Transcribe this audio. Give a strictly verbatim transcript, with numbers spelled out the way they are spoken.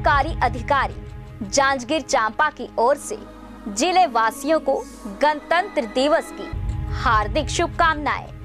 सरकारी अधिकारी जांजगीर चांपा की ओर से जिले वासियों को गणतंत्र दिवस की हार्दिक शुभकामनाएं।